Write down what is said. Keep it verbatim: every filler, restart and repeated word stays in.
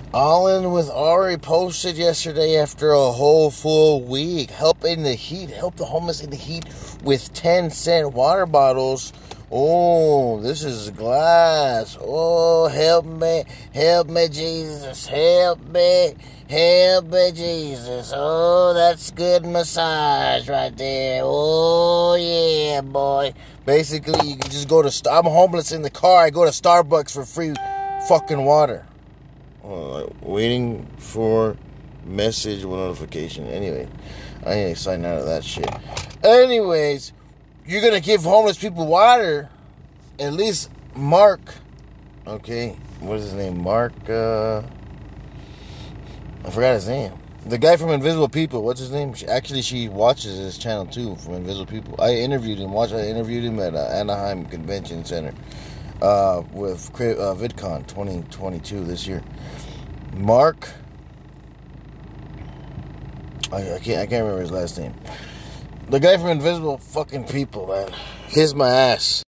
All In with Ari posted yesterday after a whole full week. Help in the heat. Help the homeless in the heat with ten cent water bottles. Oh, this is glass. Oh, help me. Help me, Jesus. Help me. Help me, Jesus. Oh, that's good massage right there. Oh, yeah, boy. Basically, you can just go to... I'm homeless in the car. I go to Starbucks for free fucking water. Oh, waiting for message with notification. Anyway, I ain't excited out of that shit. Anyways, you're going to give homeless people water. At least Mark. Okay. What is his name? Mark, uh... I forgot his name. The guy from Invisible People. What's his name? She, actually, she watches his channel, too, from Invisible People. I interviewed him. Watch, I interviewed him at uh, Anaheim Convention Center. Uh, with uh, VidCon twenty twenty-two this year. Mark, I, I can't I can't remember his last name. The guy from Invisible fucking People, man. Kiss my ass.